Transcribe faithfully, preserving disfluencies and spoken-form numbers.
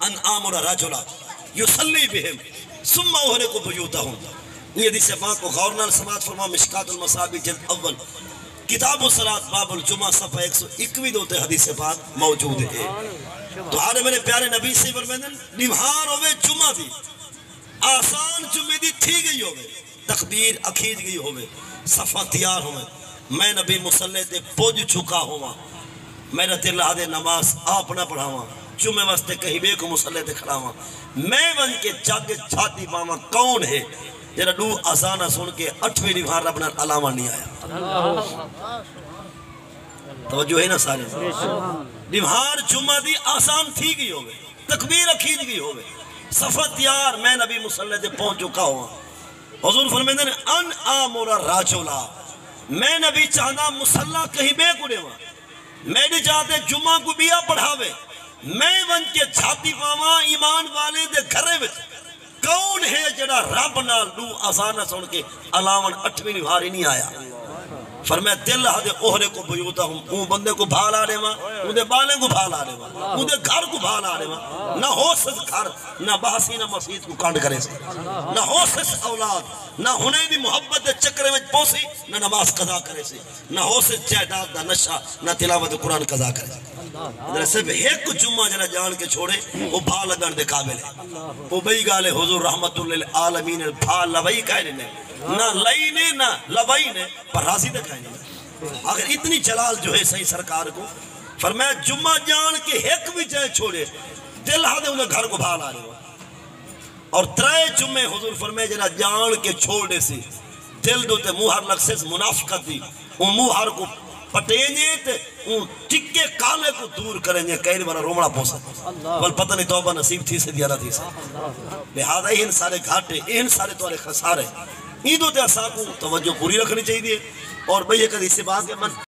ان آمر رجلا یصلی بہم ثم احرق بیوتہم. یہ حدیث پاک کو غور نال سماعت فرما مشکات المصابیح جلد اول کتاب الصلاۃ باب الجمعہ صفحہ ایک سو اکوی دوتے حدیث پاک موجود ہے. تو آرے میرے پیارے نبی سے فرمائدن نمہار ہوئے جمعہ دی آسان جمعہ دی تھی گئی ہوئے تکبیر اکھیج گئی ہوئے صفحہ تیار ہوئے میں نبی مسلح دے پوج چکا ہوا میرا تیرہ دے نماز آپ نہ پڑھاواں جمعہ واسطے کہیں بے کو مسلح دے کھڑاواں میں ون کے جاگ چھاتی پاواں کون ہے جنہا دو آزانہ سن کے اٹھویں نمہار ربنا علامہ نہیں آیا. توجہ ہے نا سارے نمہار جمعہ دی آسان تھی گئی ہوئے تکبیر اکھیج گئی ہوئے صفحہ تیار میں نبی مسلح دے پہنچ چکا ہوا. حضور فرمیدن ان آمورا راجولا میں نبی چاہنا مسلح کہیں بے کو دیوا میں نے چاہتے جمعہ کو بیا پڑھاوے میں ون کے چھاتی پاواں ایمان والے دے گھرے وچ کون ہے جڑا رب نال دو آزانہ سن کے علاوہ اٹھویں نمہاری نہیں آیا. فرمایا دل ہدے اوہرے کو بیوتا ہوں اون بندے کو بھال آ رہے ماں اون دے بالے کو بھال آ رہے ماں اون دے گھر کو بھال آ رہے ماں نہ ہو سس گھر نہ بحثی نہ مسجد کو کانڈ کرے سے نہ ہو سس اولاد نہ ہونے دی محبت دے چکرے میں پوسی نہ نماز قضا کرے سے نہ ہو سس جائداد دا نشہ نہ تلاوت قرآن قضا کرے سے صرف ایک جمعہ جنہ جان کے چھوڑے وہ بھال لگن دے قابل ہے وہ بھئی گالے حضور رحمت اللہ عالمین بھال لبائی کہنے نے نہ لئی نے نہ لبائی نے پر راضی دکھائیں گے. اگر اتنی جلال جو ہے صحیح سرکار کو فرمایا جمعہ جان کے ایک بھی جائے چھوڑے دل ہاں دے انہیں گھر کو بھال آ رہے ہو اور ترائے جمعے حضور فرمایا جنہ جان کے چھوڑے سے دل دو تے موہر لگ سے منافقت دی وہ موہر کو پٹینجے تے ان ٹکے کالے کو دور کریں جے کہیں بارا رومڑا پوسا بل پتہ نہیں توبہ نصیب تھی سے دیارہ تھی سے لہذا ان سارے گھاٹے ان سارے توارے خسارے ایدو تے اصحاب کو توجہ پوری رکھنی چاہیے اور بھئی ایک حدیث سے بات ہے من